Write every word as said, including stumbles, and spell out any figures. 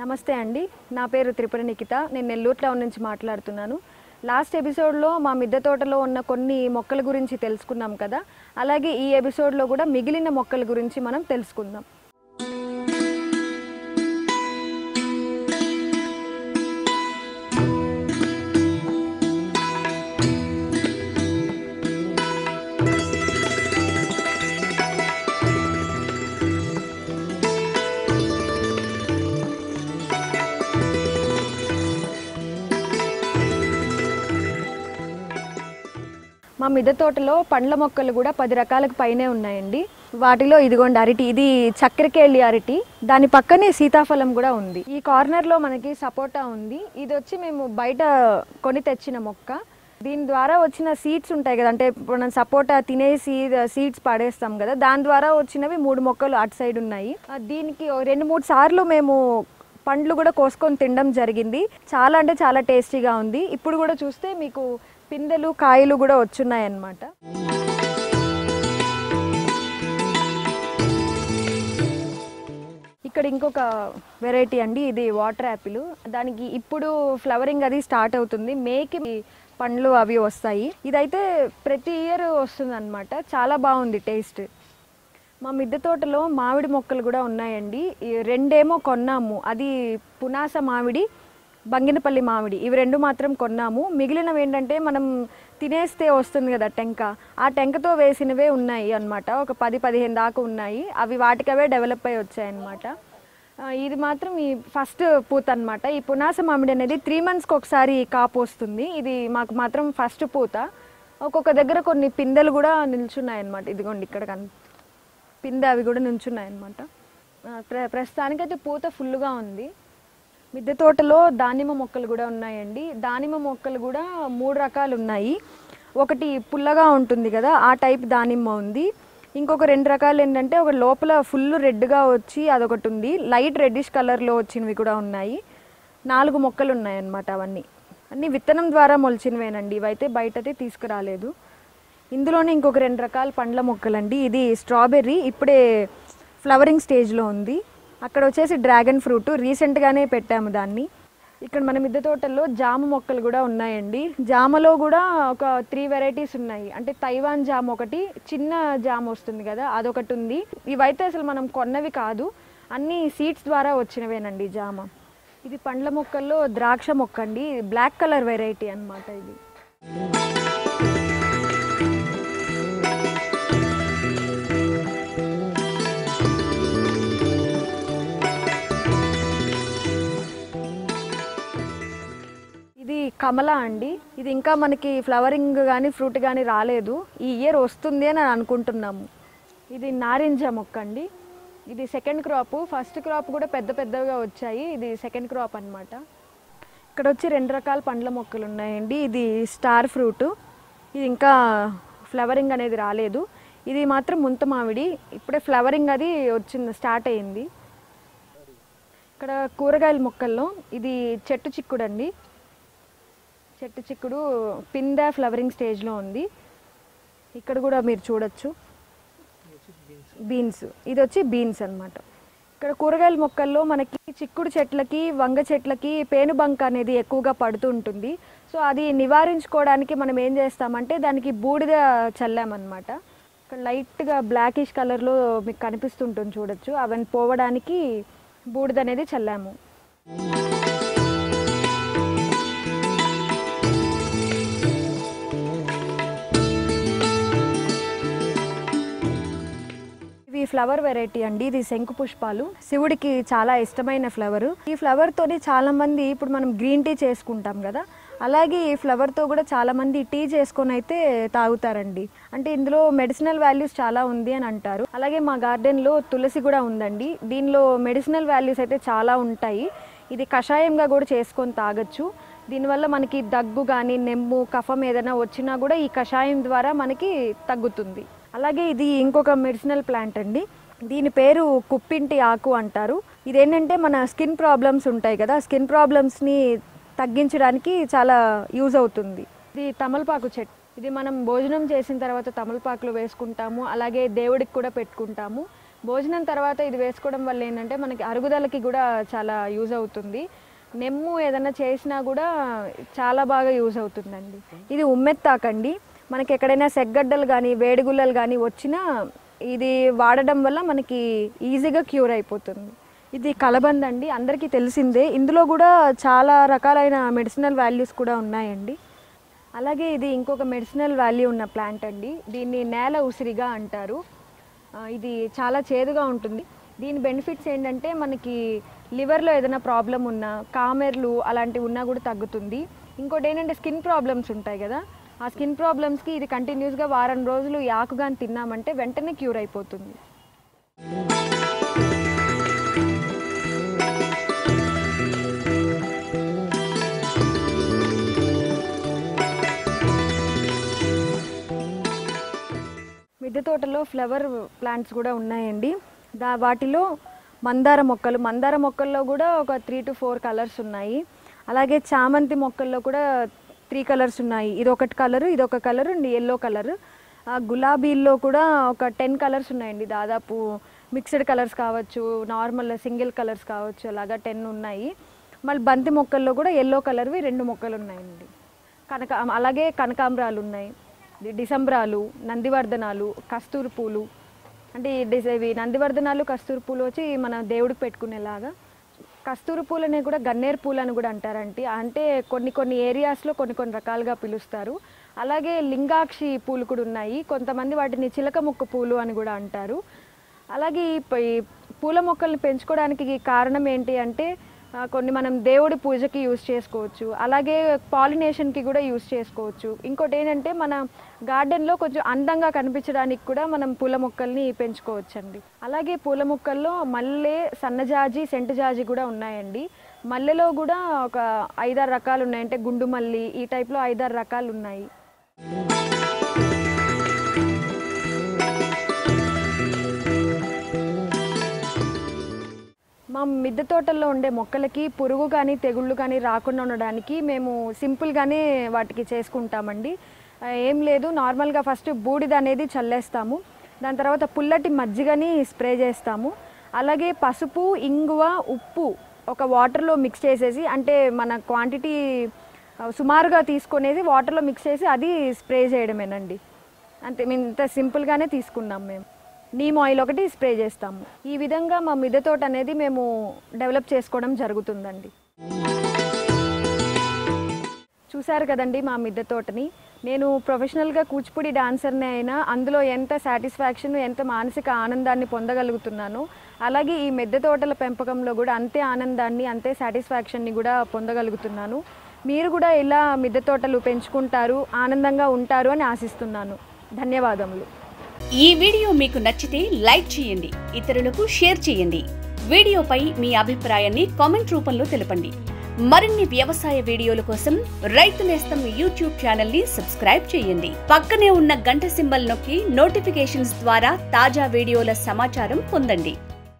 నమస్తే అండి, నా పేరు త్రిపుర నిఖిత. నేను నెల్లూరు టౌన్ నుంచి మాట్లాడుతున్నాను. లాస్ట్ ఎపిసోడ్లో మా మిద్దె తోటలో ఉన్న కొన్ని మొక్కల గురించి తెలుసుకున్నాం కదా, అలాగే ఈ ఎపిసోడ్లో కూడా మిగిలిన మొక్కల గురించి మనం తెలుసుకుందాం. మా మిద్దె తోటలో పండ్ల మొక్కలు కూడా పది రకాలకు పైనే ఉన్నాయండి. వాటిలో ఇదిగోండి అరటి, ఇది చక్కెరకేళి అరటి, దాని పక్కనే సీతాఫలం కూడా ఉంది. ఈ కార్నర్లో మనకి సపోటా ఉంది. ఇది వచ్చి మేము బయట కొని తెచ్చిన మొక్క. దీని ద్వారా వచ్చిన సీడ్స్ ఉంటాయి కదా, అంటే మనం సపోటా తినేసి సీడ్స్ పడేస్తాం కదా, దాని ద్వారా వచ్చినవి మూడు మొక్కలు అటు సైడ్ ఉన్నాయి. దీనికి రెండు మూడు సార్లు మేము పండ్లు కూడా కోసుకొని తినడం జరిగింది. చాలా అంటే చాలా టేస్టీగా ఉంది. ఇప్పుడు కూడా చూస్తే మీకు పిందెలు కాయలు కూడా వచ్చున్నాయి అన్నమాట. ఇక్కడ ఇంకొక వెరైటీ అండి, ఇది వాటర్ యాపిల్. దానికి ఇప్పుడు ఫ్లవరింగ్ అది స్టార్ట్ అవుతుంది. మేకి పండ్లు అవి వస్తాయి. ఇదైతే ప్రతి ఇయర్ వస్తుంది అన్నమాట. చాలా బాగుంది టేస్ట్. మా మిద్దె తోటలో మామిడి మొక్కలు కూడా ఉన్నాయండి. రెండేమో కొన్నాము, అది పునాస మామిడి, బంగినపల్లి మామిడి, ఇవి రెండు మాత్రం కొన్నాము. మిగిలినవి ఏంటంటే మనం తినేస్తే వస్తుంది కదా టెంక, ఆ టెంకతో వేసినవే ఉన్నాయి అన్నమాట. ఒక పది పదిహేను దాకా ఉన్నాయి. అవి వాటికవే డెవలప్ అయ్యి వచ్చాయి అన్నమాట. ఇది మాత్రం ఈ ఫస్ట్ పూత అన్నమాట. ఈ పునాస మామిడి అనేది త్రీ మంత్స్కి ఒకసారి కాపు వస్తుంది. ఇది మాకు మాత్రం ఫస్ట్ పూత. ఒక్కొక్క దగ్గర కొన్ని పిందెలు కూడా నిల్చున్నాయి అన్నమాట. ఇదిగోండి ఇక్కడ కన్ పిందె అవి కూడా నిల్చున్నాయి అన్నమాట. ప్ర ప్రస్తుతానికైతే పూత ఫుల్గా ఉంది. మిద్దె తోటలో దానిమ్మ మొక్కలు కూడా ఉన్నాయండి. దానిమ్మ మొక్కలు కూడా మూడు రకాలు ఉన్నాయి. ఒకటి పుల్లగా ఉంటుంది కదా, ఆ టైప్ దానిమ్మ ఉంది. ఇంకొక రెండు రకాలు ఏంటంటే, ఒక లోపల ఫుల్ రెడ్గా వచ్చి అదొకటి ఉంది. లైట్ రెడ్డిష్ కలర్లో వచ్చినవి కూడా ఉన్నాయి. నాలుగు మొక్కలు ఉన్నాయి అన్నమాట. అవన్నీ అన్నీ విత్తనం ద్వారా మొలిచినవేనండి. ఇవైతే బయటతే తీసుకురాలేదు. ఇందులోనే ఇంకొక రెండు రకాల పండ్ల మొక్కలండి. ఇది స్ట్రాబెర్రీ, ఇప్పుడే ఫ్లవరింగ్ స్టేజ్లో ఉంది. అక్కడ వచ్చేసి డ్రాగన్ ఫ్రూట్, రీసెంట్గానే పెట్టాము దాన్ని. ఇక్కడ మన మిద్దె తోటల్లో జామ మొక్కలు కూడా ఉన్నాయండి. జామలో కూడా ఒక త్రీ వెరైటీస్ ఉన్నాయి. అంటే తైవాన్ జామ ఒకటి, చిన్న జామ వస్తుంది కదా, అదొకటి ఉంది. ఇవైతే అసలు మనం కొన్నవి కాదు, అన్నీ సీడ్స్ ద్వారా వచ్చినవేనండి జామ. ఇది పండ్ల మొక్కల్లో ద్రాక్ష మొక్క అండి, బ్లాక్ కలర్ వెరైటీ అన్నమాట. ఇది ఇది కమల అండి. ఇది ఇంకా మనకి ఫ్లవరింగ్ కానీ ఫ్రూట్ కానీ రాలేదు. ఈ ఇయర్ వస్తుంది అని అనుకుంటున్నాము. ఇది నారింజ మొక్క అండి. ఇది సెకండ్ క్రాప్. ఫస్ట్ క్రాప్ కూడా పెద్ద పెద్దగా వచ్చాయి. ఇది సెకండ్ క్రాప్ అన్నమాట. ఇక్కడ వచ్చి రెండు రకాల పండ్ల మొక్కలు ఉన్నాయండి. ఇది స్టార్ ఫ్రూట్, ఇది ఇంకా ఫ్లవరింగ్ అనేది రాలేదు. ఇది మాత్రం ముంత మామిడి, ఇప్పుడే ఫ్లవరింగ్ అది వచ్చింది, స్టార్ట్ అయ్యింది. ఇక్కడ కూరగాయల మొక్కల్లో ఇది చెట్టు చిక్కుడు అండి. చెట్టు చిక్కుడు పిందె ఫ్లవరింగ్ స్టేజ్లో ఉంది. ఇక్కడ కూడా మీరు చూడొచ్చు బీన్స్, ఇది వచ్చి బీన్స్ అన్నమాట. ఇక్కడ కూరగాయల మొక్కల్లో మనకి చిక్కుడు చెట్లకి వంగ చెట్లకి పేనుబంక అనేది ఎక్కువగా పడుతూ ఉంటుంది. సో అది నివారించుకోవడానికి మనం ఏం చేస్తామంటే దానికి బూడిద చల్లామన్నమాట. ఇక్కడ లైట్గా బ్లాకిష్ కలర్లో మీకు కనిపిస్తుంటుంది చూడొచ్చు. అవన్నీ పోవడానికి బూడిద అనేది చల్లాము. ఇది ఫ్లవర్ వెరైటీ అండి. ఇది శంకు పుష్పాలు, శివుడికి చాలా ఇష్టమైన ఫ్లవర్. ఈ ఫ్లవర్ తోని చాలా మంది ఇప్పుడు మనం గ్రీన్ టీ చేసుకుంటాం కదా, అలాగే ఈ ఫ్లవర్ తో కూడా చాలా మంది టీ చేసుకొని అయితే తాగుతారండి. అంటే ఇందులో మెడిసినల్ వాల్యూస్ చాలా ఉంది అని అంటారు. అలాగే మా గార్డెన్ లో తులసి కూడా ఉందండి. దీనిలో మెడిసినల్ వాల్యూస్ అయితే చాలా ఉంటాయి. ఇది కషాయంగా కూడా చేసుకొని తాగొచ్చు. దీనివల్ల మనకి దగ్గు కానీ నెమ్ము కఫం ఏదైనా వచ్చినా కూడా ఈ కషాయం ద్వారా మనకి తగ్గుతుంది. అలాగే ఇది ఇంకొక మెడిసినల్ ప్లాంట్ అండి. దీని పేరు కుప్పింటి ఆకు అంటారు. ఇదేంటంటే మన స్కిన్ ప్రాబ్లమ్స్ ఉంటాయి కదా, స్కిన్ ప్రాబ్లమ్స్ని తగ్గించడానికి చాలా యూజ్ అవుతుంది. ఇది తమలపాకు చెట్టు. ఇది మనం భోజనం చేసిన తర్వాత తమలపాకులు వేసుకుంటాము, అలాగే దేవుడికి కూడా పెట్టుకుంటాము. భోజనం తర్వాత ఇది వేసుకోవడం వల్ల ఏంటంటే మనకి అరుగుదలకి కూడా చాలా యూజ్ అవుతుంది. నెమ్ము ఏదైనా చేసినా కూడా చాలా బాగా యూజ్ అవుతుందండి. ఇది ఉమ్మెత్తాకండి. మనకి ఎక్కడైనా సెగ్గడ్డలు కానీ వేడిగుల్లలు కానీ వచ్చినా ఇది వాడడం వల్ల మనకి ఈజీగా క్యూర్ అయిపోతుంది. ఇది కలబంద అండి, అందరికీ తెలిసిందే. ఇందులో కూడా చాలా రకాలైన మెడిసినల్ వాల్యూస్ కూడా ఉన్నాయండి. అలాగే ఇది ఇంకొక మెడిసినల్ వాల్యూ ఉన్న ప్లాంట్ అండి. దీన్ని నేల ఉసిరిగా అంటారు. ఇది చాలా చేదుగా ఉంటుంది. దీని బెనిఫిట్స్ ఏంటంటే మనకి లివర్లో ఏదైనా ప్రాబ్లం ఉన్నా, కామెర్లు అలాంటివి ఉన్నా కూడా తగ్గుతుంది. ఇంకోటి ఏంటంటే స్కిన్ ప్రాబ్లమ్స్ ఉంటాయి కదా, ఆ స్కిన్ ప్రాబ్లమ్స్కి ఇది కంటిన్యూస్గా వారం రోజులు ఈ ఆకు కానీ తిన్నామంటే వెంటనే క్యూర్ అయిపోతుంది. మిద్దె తోటలో ఫ్లవర్ ప్లాంట్స్ కూడా ఉన్నాయండి. దా వాటిలో మందార మొక్కలు మందార మొక్కల్లో కూడా ఒక త్రీ టు ఫోర్ కలర్స్ ఉన్నాయి. అలాగే చామంతి మొక్కల్లో కూడా త్రీ కలర్స్ ఉన్నాయి. ఇది ఒకటి కలరు, ఇది ఒక కలరు, ఎల్లో కలర్. గులాబీల్లో కూడా ఒక టెన్ కలర్స్ ఉన్నాయండి. దాదాపు మిక్స్డ్ కలర్స్ కావచ్చు, నార్మల్ సింగిల్ కలర్స్ కావచ్చు, అలాగా టెన్ ఉన్నాయి. మళ్ళీ బంతి మొక్కల్లో కూడా ఎల్లో కలర్వి రెండు మొక్కలు ఉన్నాయండి. కనక అలాగే కనకాంబరాలు ఉన్నాయి, డిసెంబరాలు, నందివర్ధనాలు, కస్తూరి పూలు. అంటే ఇవి నందివర్ధనాలు కస్తూరి పూలు వచ్చి మన దేవుడికి పెట్టుకునేలాగా. కస్తూరి పూలని కూడా గన్నేరు పూలు అని కూడా అంటారంటే అంటే కొన్ని కొన్ని ఏరియాస్లో కొన్ని కొన్ని రకాలుగా పిలుస్తారు. అలాగే లింగాక్షి పూలు కూడా ఉన్నాయి. కొంతమంది వాటిని చిలక ముక్క పూలు అని కూడా అంటారు. అలాగే ఈ పూల మొక్కల్ని పెంచుకోవడానికి కారణం ఏంటి అంటే కొన్ని మనం దేవుడి పూజకి యూజ్ చేసుకోవచ్చు, అలాగే పాలినేషన్కి కూడా యూజ్ చేసుకోవచ్చు. ఇంకోటి ఏంటంటే మన గార్డెన్లో కొంచెం అందంగా కనిపించడానికి కూడా మనం పూల మొక్కల్ని పెంచుకోవచ్చండి. అలాగే పూల మొక్కల్లో మల్లె, సన్నజాజి, సెంటు జాజి కూడా ఉన్నాయండి. మల్లెలో కూడా ఒక ఐదారు రకాలు ఉన్నాయి. అంటే గుండు మల్లి ఈ టైప్లో ఐదారు రకాలు ఉన్నాయి. మా మిద్దె తోటల్లో ఉండే మొక్కలకి పురుగు కానీ తెగుళ్ళు కానీ రాకుండా ఉండడానికి మేము సింపుల్గానే వాటికి చేసుకుంటామండి. ఏం లేదు, నార్మల్గా ఫస్ట్ బూడిద అనేది చల్లేస్తాము. దాని తర్వాత పుల్లటి మజ్జిగని స్ప్రే చేస్తాము. అలాగే పసుపు, ఇంగువ, ఉప్పు ఒక వాటర్లో మిక్స్ చేసేసి, అంటే మన క్వాంటిటీ సుమారుగా తీసుకునేది వాటర్లో మిక్స్ చేసి అది స్ప్రే చేయడమేనండి. అంతే, మేము ఇంత సింపుల్గానే తీసుకున్నాం. మేము నీమ్ ఆయిల్ ఒకటి స్ప్రే చేస్తాము. ఈ విధంగా మా మిద్దె తోట అనేది మేము డెవలప్ చేసుకోవడం జరుగుతుందండి. చూశారు కదండి మా మిద్దె తోటని. నేను ప్రొఫెషనల్గా కూచిపూడి డాన్సర్ని అయినా అందులో ఎంత సాటిస్ఫాక్షన్, ఎంత మానసిక ఆనందాన్ని పొందగలుగుతున్నానో, అలాగే ఈ మిద్దె తోటల పెంపకంలో కూడా అంతే ఆనందాన్ని, అంతే సాటిస్ఫాక్షన్ని కూడా పొందగలుగుతున్నాను. మీరు కూడా ఇలా మిద్దె తోటలు పెంచుకుంటారు, ఆనందంగా ఉంటారు అని ఆశిస్తున్నాను. ధన్యవాదములు. ఈ వీడియో మీకు నచ్చితే లైక్ చేయండి, ఇతరులకు షేర్ చేయండి. వీడియోపై మీ అభిప్రాయాన్ని కామెంట్ రూపంలో తెలపండి. మరిన్ని వ్యవసాయ వీడియోల కోసం రైతు నేస్తం యూట్యూబ్ ఛానల్ ని సబ్స్క్రైబ్ చేయండి. పక్కనే ఉన్న గంట సింబల్ నొక్కి నోటిఫికేషన్స్ ద్వారా తాజా వీడియోల సమాచారం పొందండి.